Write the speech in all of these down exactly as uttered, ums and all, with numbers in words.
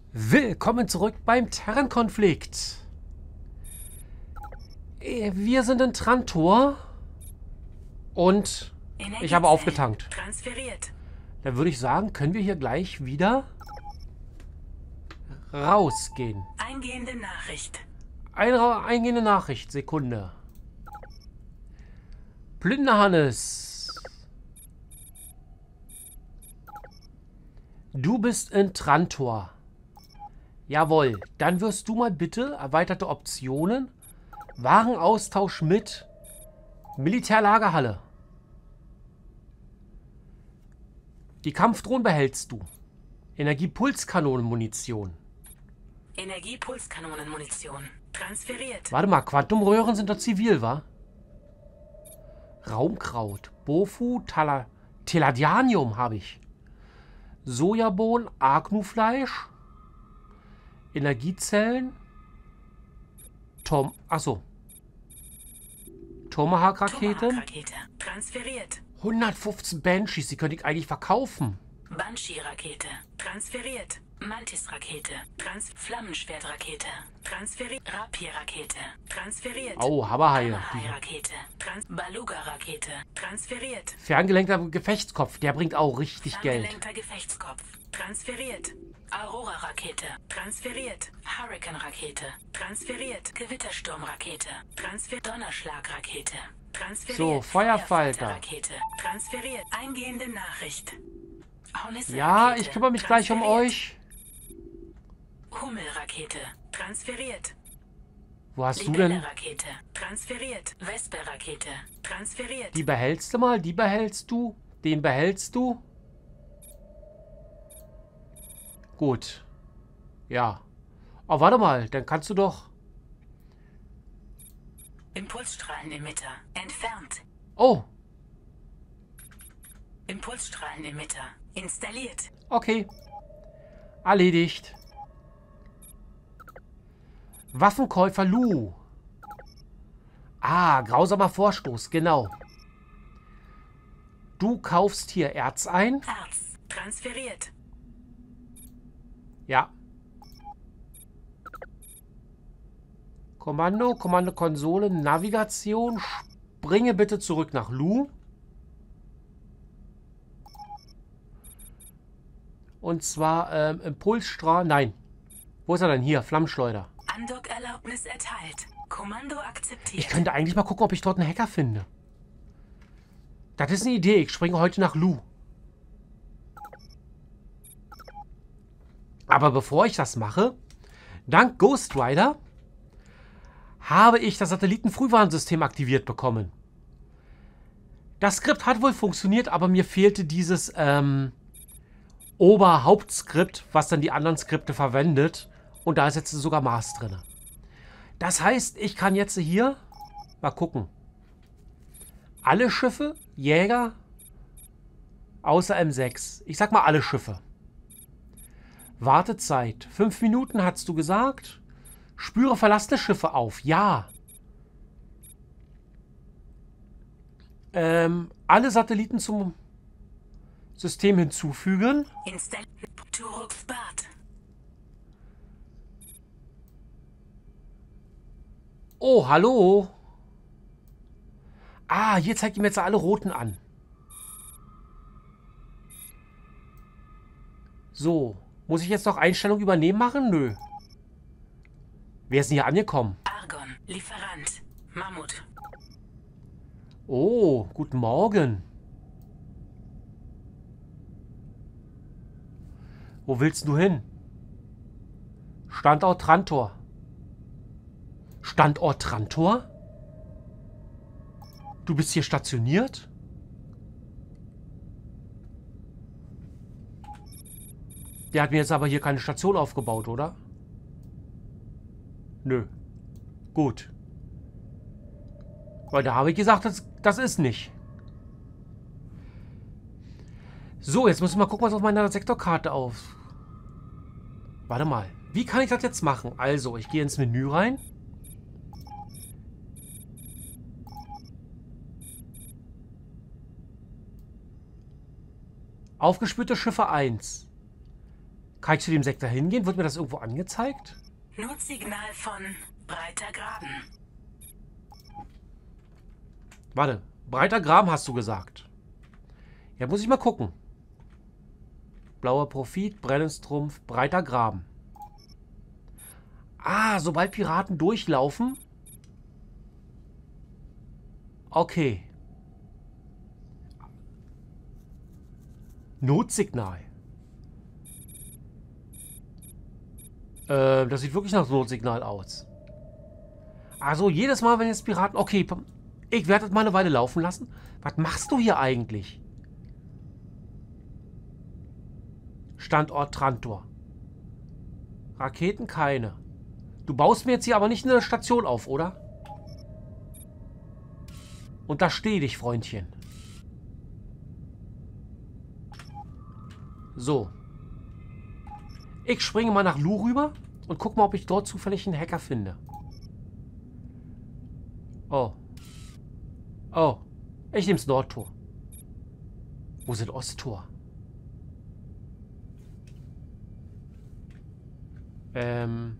Willkommen zurück beim Terrankonflikt. Wir sind in Trantor und ich habe aufgetankt. Transferiert. Dann würde ich sagen, können wir hier gleich wieder rausgehen. Eingehende Nachricht. Eine eingehende Nachricht, Sekunde. Plünderhannes. Du bist in Trantor. Jawohl, dann wirst du mal bitte erweiterte Optionen. Warenaustausch mit Militärlagerhalle. Die Kampfdrohnen behältst du. Energiepulskanonenmunition. Energiepulskanonenmunition. Transferiert. Warte mal, Quantumröhren sind doch zivil, wa? Raumkraut. Bofu, Tala, Teladianium habe ich. Sojabohnen, Agnufleisch. Energiezellen. Tom, achso. Tomahawk-Raketen. Tomahawk-Rakete. Transferiert. hundertfünfzehn Banshees, die könnte ich eigentlich verkaufen. Banshee-Rakete. Transferiert. Mantis-Rakete. Trans Flammenschwertrakete. Transferiert. Rapier-Rakete. Transferiert. Oh, Hammerhaie. Hammerhai-Rakete. Trans Baluga-Rakete. Transferiert. Ferngelenkter Gefechtskopf, der bringt auch richtig Geld. Ferngelenkter Gefechtskopf. Transferiert. Aurora-Rakete. Transferiert. Hurricane-Rakete. Transferiert. Gewittersturm-Rakete. Transfer Donnerschlag-Rakete. Transferiert. So, Feuerfalter. Rakete. Transferiert. Eingehende Nachricht. Ja, ich kümmere mich gleich um euch. Hummelrakete. Transferiert. Wo hast du denn? Rakete. Transferiert. Vesper-Rakete. Transferiert. Die behältst du mal, die behältst du, den behältst du. Gut. Ja. Oh, warte mal, dann kannst du doch... Impulsstrahlenemitter. Entfernt. Oh. Impulsstrahlenemitter. Installiert. Okay. Erledigt. Waffenkäufer Lu. Ah, grausamer Vorstoß, genau. Du kaufst hier Erz ein. Erz. Transferiert. Ja. Kommando, Kommando-Konsole, Navigation. Springe bitte zurück nach Lu. Und zwar ähm, Impulsstrahl. Nein. Wo ist er denn? Hier, Flammenschleuder. Andockerlaubnis erteilt. Kommando akzeptiert. Ich könnte eigentlich mal gucken, ob ich dort einen Hacker finde. Das ist eine Idee. Ich springe heute nach Lu. Aber bevor ich das mache, dank Ghost Rider habe ich das Satellitenfrühwarnsystem aktiviert bekommen. Das Skript hat wohl funktioniert, aber mir fehlte dieses ähm, Oberhauptskript, was dann die anderen Skripte verwendet. Und da ist jetzt sogar Mars drin. Das heißt, ich kann jetzt hier mal gucken. Alle Schiffe, Jäger, außer M sechs. Ich sag mal alle Schiffe. Wartezeit. Fünf Minuten hast du gesagt. Spüre verlassene Schiffe auf. Ja. Ähm, alle Satelliten zum System hinzufügen. Install Turok-Bad. Oh, hallo. Ah, hier zeigt ihm jetzt alle Roten an. So. Muss ich jetzt noch Einstellungen übernehmen machen? Nö. Wer ist denn hier angekommen? Argon. Lieferant. Mammut. Oh, guten Morgen. Wo willst du hin? Standort Trantor. Standort Trantor? Du bist hier stationiert? Der hat mir jetzt aber hier keine Station aufgebaut, oder? Nö. Gut. Weil da habe ich gesagt, das, das ist nicht. So, jetzt müssen wir mal gucken, was auf meiner Sektorkarte auf... Warte mal. Wie kann ich das jetzt machen? Also, ich gehe ins Menü rein. Aufgespürte Schiffe eins. Kann ich zu dem Sektor hingehen? Wird mir das irgendwo angezeigt? Notsignal von Breiter Graben. Warte, breiter Graben hast du gesagt. Ja, muss ich mal gucken. Blauer Profit, Brennenstrumpf, breiter Graben. Ah, sobald Piraten durchlaufen. Okay. Notsignal. Äh, das sieht wirklich nach Notsignal aus. Also jedes Mal, wenn jetzt Piraten... Okay, ich werde das mal eine Weile laufen lassen. Was machst du hier eigentlich? Standort Trantor. Raketen keine. Du baust mir jetzt hier aber nicht eine Station auf, oder? Untersteh dich, Freundchen. So. Ich springe mal nach Lu rüber und guck mal, ob ich dort zufällig einen Hacker finde. Oh. Oh. Ich nehme das Nordtor. Wo ist das Osttor? Ähm.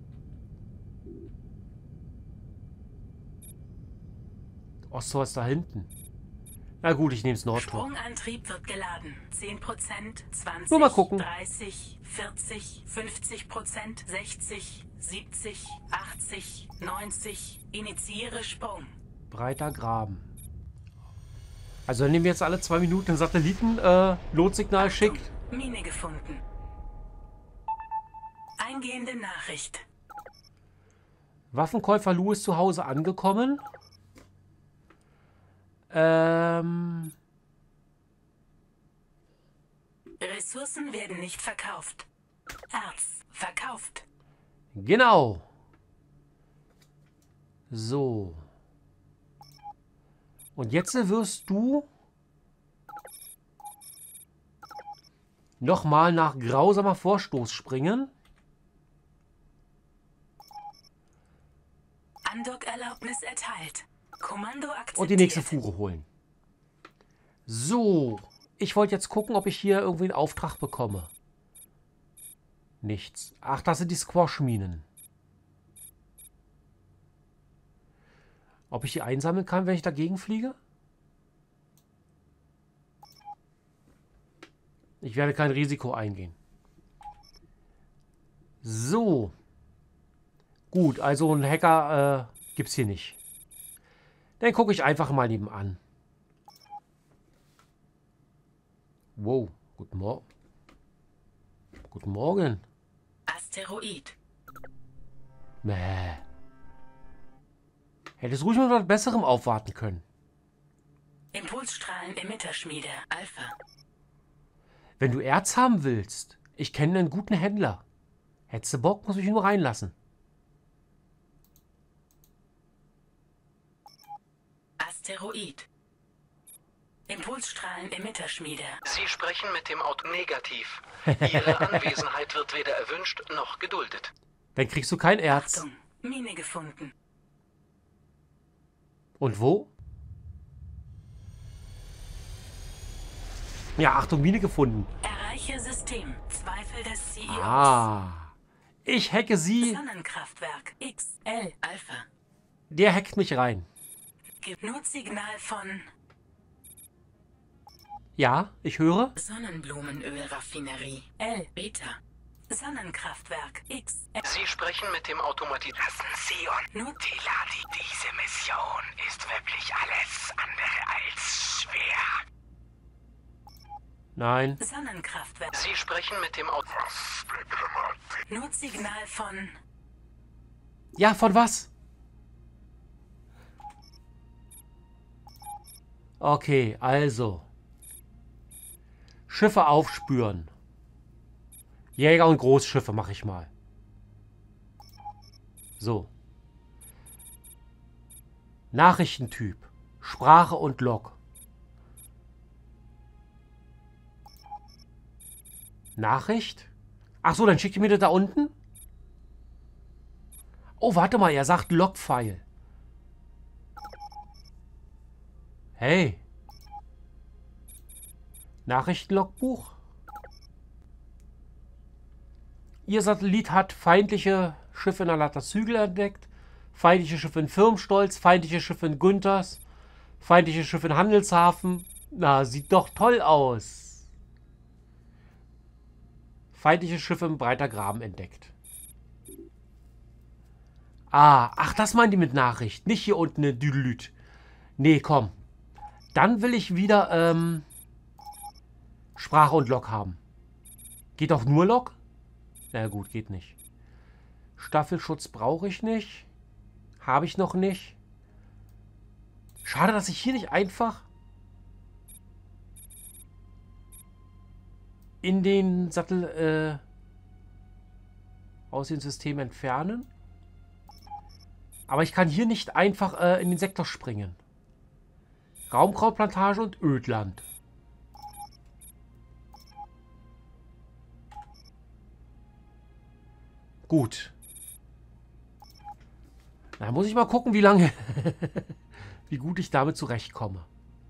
Osttor ist da hinten. Na gut, ich nehme das Nordtor. Sprungantrieb wird geladen. zehn Prozent, zwanzig, Nur mal gucken. dreißig, vierzig, fünfzig Prozent, sechzig, siebzig, achtzig, neunzig. Initiiere Sprung. Breiter Graben. Also dann nehmen wir jetzt alle zwei Minuten ein Satelliten äh, Notsignal Achtung, schickt. Mine gefunden. Eingehende Nachricht. Waffenkäufer Lu ist zu Hause angekommen. Ähm. Ressourcen werden nicht verkauft. Erz verkauft. Genau. So. Und jetzt wirst du nochmal nach grausamer Vorstoß springen. Andockerlaubnis erteilt. Kommando akzeptiert. Und die nächste Fuhre holen. So. Ich wollte jetzt gucken, ob ich hier irgendwie einen Auftrag bekomme. Nichts. Ach, das sind die Squash-Minen. Ob ich die einsammeln kann, wenn ich dagegen fliege? Ich werde kein Risiko eingehen. So. Gut, also einen Hacker äh, gibt es hier nicht. Dann gucke ich einfach mal nebenan. Wow, guten Morgen. Guten Morgen. Asteroid. Mäh. Hättest ruhig mit was Besserem aufwarten können. Impulsstrahlen Emitterschmiede. Alpha. Wenn du Erz haben willst, ich kenne einen guten Händler. Hättest du Bock, muss ich nur reinlassen. Asteroid. Impulsstrahlen Emitterschmiede. Sie sprechen mit dem Auto negativ. Ihre Anwesenheit wird weder erwünscht noch geduldet. Dann kriegst du kein Erz. Achtung, Mine gefunden. Und wo? Ja, Achtung, Mine gefunden. Erreiche System. Zweifel des C E Os. Ah. Ich hacke sie. Sonnenkraftwerk. X L Alpha. Der hackt mich rein. Notsignal von Ja, ich höre. Sonnenblumenölraffinerie. L Beta. Sonnenkraftwerk. X L. Sie sprechen mit dem Automatismus. Lassen Sie und Not Tiladi, diese Mission ist wirklich alles andere als schwer. Nein. Sonnenkraftwerk. Sie sprechen mit dem Auto. Notsignal von Ja, von was? Okay, also. Schiffe aufspüren. Jäger und Großschiffe mache ich mal. So. Nachrichtentyp. Sprache und Log. Nachricht? Ach so, dann schickt ihr mir das da unten? Oh, warte mal, er sagt Logfile. Hey. Nachrichtenlogbuch? Ihr Satellit hat feindliche Schiffe in Alatas Hügel entdeckt, feindliche Schiffe in Firmstolz, feindliche Schiffe in Günthers, feindliche Schiffe in Handelshafen. Na, sieht doch toll aus. Feindliche Schiffe im Breiter Graben entdeckt. Ah, ach, das meinen die mit Nachricht. Nicht hier unten in Düdelüt. Nee, komm. Dann will ich wieder ähm, Sprache und Log haben. Geht auch nur Log? Na gut, geht nicht. Staffelschutz brauche ich nicht. Habe ich noch nicht. Schade, dass ich hier nicht einfach in den Sattel äh, aus dem System entfernen. Aber ich kann hier nicht einfach äh, in den Sektor springen. Raumkrautplantage und Ödland. Gut. Da muss ich mal gucken, wie lange, wie gut ich damit zurechtkomme.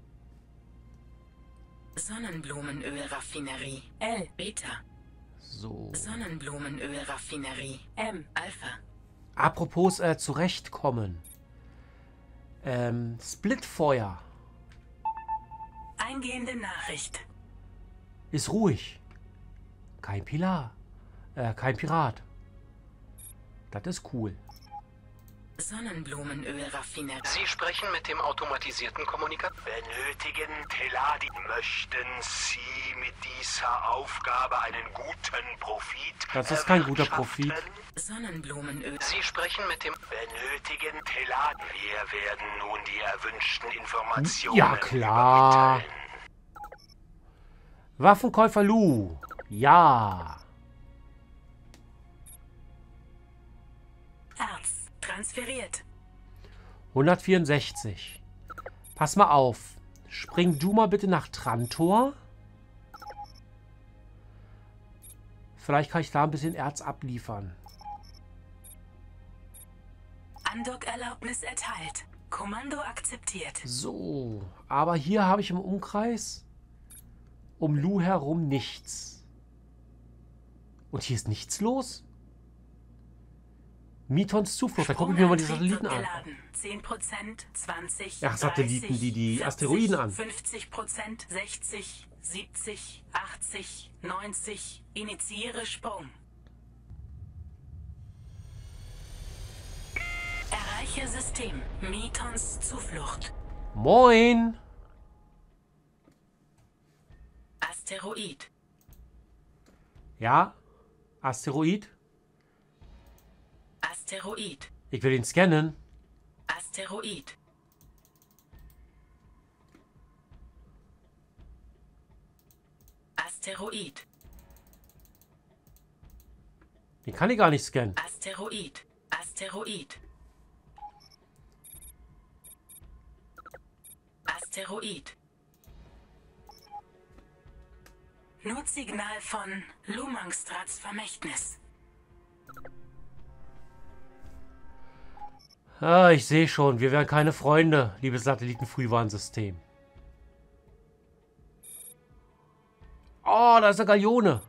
Sonnenblumenölraffinerie L Beta. So. Sonnenblumenölraffinerie M Alpha. Apropos äh, zurechtkommen. Ähm, Splitfeuer. Eingehende Nachricht. Ist ruhig. Kein Pilar. Äh, kein Pirat. Das ist cool. Sonnenblumenölraffinerie. Sie sprechen mit dem automatisierten Kommunikator. Benötigen Teladi. Möchten Sie mit dieser Aufgabe einen guten Profit Das ist kein guter Profit. Sonnenblumenöl. Sie sprechen mit dem... Benötigen Teladi. Wir werden nun die erwünschten Informationen Ja, klar. übermitteln. Waffenkäufer Lu. Ja. Erz. Transferiert. hundertvierundsechzig. Pass mal auf. Spring du mal bitte nach Trantor. Vielleicht kann ich da ein bisschen Erz abliefern. Andockerlaubnis erteilt. Kommando akzeptiert. So. Aber hier habe ich im Umkreis um Lu herum nichts. Und hier ist nichts los? Mitons Zuflucht. Da gucke ich mir mal die Satelliten an. zehn Prozent, zwanzig, Ach, Satelliten, die die Asteroiden an. fünfzig Prozent, sechzig, siebzig, achtzig, neunzig. Initiiere Sprung. Erreiche System. Mitons Zuflucht. Moin. Asteroid. Ja. Asteroid. Asteroid. Ich will ihn scannen. Asteroid. Asteroid. Den kann ich gar nicht scannen. Asteroid. Asteroid. Asteroid. Notsignal von Lumangstrats Vermächtnis. Ah, ich sehe schon. Wir wären keine Freunde, liebes Satellitenfrühwarnsystem. Oh, da ist eine Galione.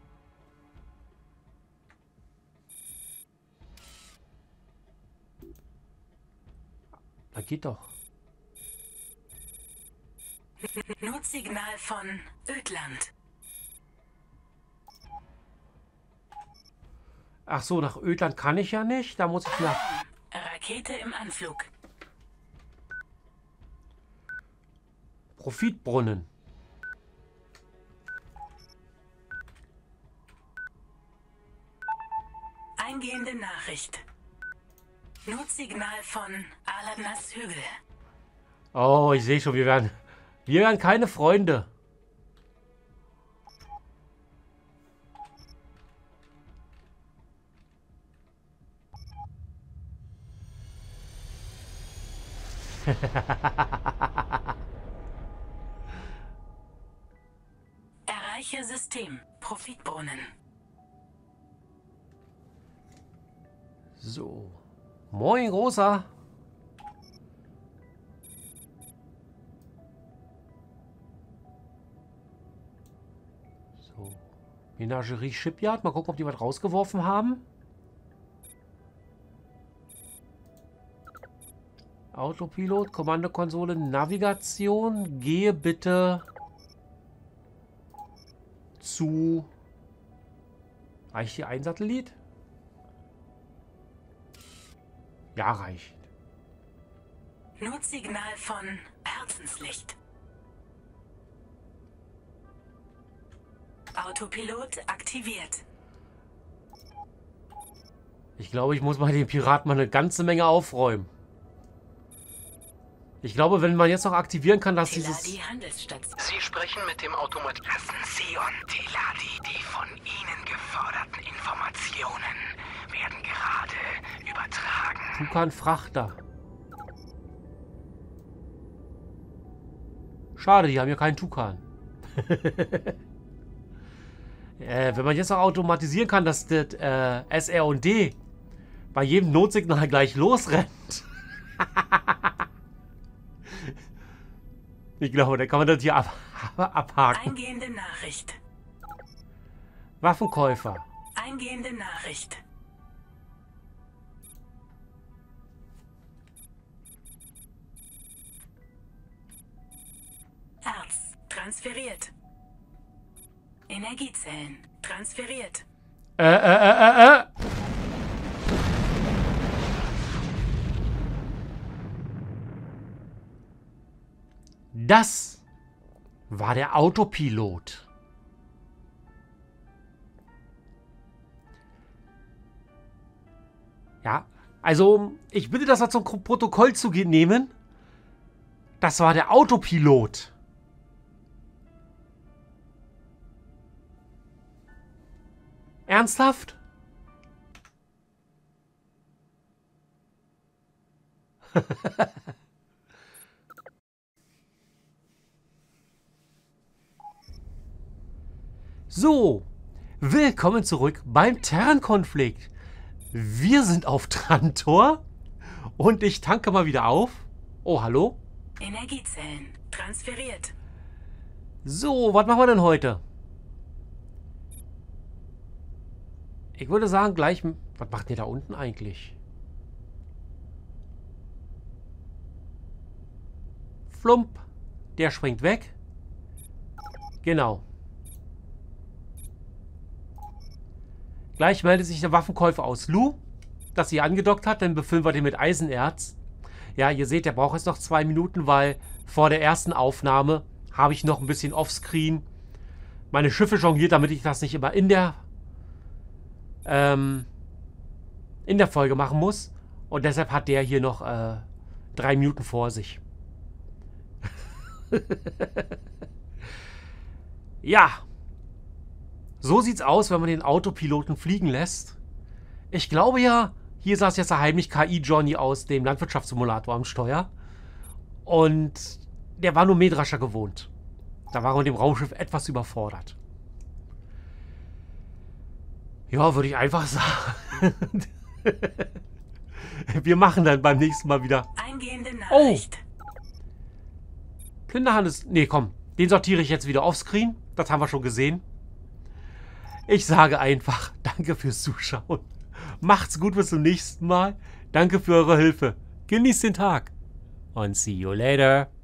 Da geht doch. Notsignal von Ödland. Ach so, nach Ödland kann ich ja nicht. Da muss ich nach... Rakete im Anflug. Profitbrunnen. Eingehende Nachricht. Notsignal von Aladnas Hügel. Oh, ich sehe schon, wir werden... Wir werden keine Freunde. Erreiche System. Profitbrunnen. So. Moin, Großer. So. Menagerie Shipyard. Mal gucken, ob die was rausgeworfen haben. Autopilot, Kommandokonsole, Navigation. Gehe bitte zu... Reicht hier ein Satellit? Ja, reicht. Notsignal von Herzenslicht. Autopilot aktiviert. Ich glaube, ich muss bei den Piraten mal eine ganze Menge aufräumen. Ich glaube, wenn man jetzt noch aktivieren kann, dass dieses... Teladi Handelsstation. Sie sprechen mit dem Automat... Lassen Sie und Teladi die von Ihnen geforderten Informationen werden gerade übertragen. Tukan Frachter. Schade, die haben ja keinen Tukan. äh, wenn man jetzt noch automatisieren kann, dass das äh, S R und D bei jedem Notsignal gleich losrennt. Ich glaube, da kann man das hier ab abhaken. Eingehende Nachricht. Waffenkäufer. Eingehende Nachricht. Erz transferiert. Energiezellen transferiert. Äh, äh, äh, äh, äh. Das war der Autopilot. Ja, also ich bitte das mal zum Protokoll zu nehmen. Das war der Autopilot. Ernsthaft? So, willkommen zurück beim Terran-Konflikt. Wir sind auf Trantor und ich tanke mal wieder auf. Oh, hallo? Energiezellen transferiert. So, was machen wir denn heute? Ich würde sagen, gleich... Was macht ihr da unten eigentlich? Flump. Der springt weg. Genau. Gleich meldet sich der Waffenkäufer aus Lu, dass sie angedockt hat, dann befüllen wir den mit Eisenerz. Ja, ihr seht, der braucht jetzt noch zwei Minuten, weil vor der ersten Aufnahme habe ich noch ein bisschen offscreen meine Schiffe jongliert, damit ich das nicht immer in der ähm, in der Folge machen muss. Und deshalb hat der hier noch äh, drei Minuten vor sich. Ja. So sieht's aus, wenn man den Autopiloten fliegen lässt. Ich glaube ja, hier saß jetzt der heimlich K I-Johnny aus dem Landwirtschaftssimulator am Steuer. Und der war nur Mähdrescher gewohnt. Da war man mit dem Raumschiff etwas überfordert. Ja, würde ich einfach sagen. Wir machen dann beim nächsten Mal wieder. Eingehende Oh! Nachricht. Plünderhannes. Nee, komm. Den sortiere ich jetzt wieder offscreen. Das haben wir schon gesehen. Ich sage einfach, danke fürs Zuschauen. Macht's gut, bis zum nächsten Mal. Danke für eure Hilfe. Genießt den Tag. Und see you later.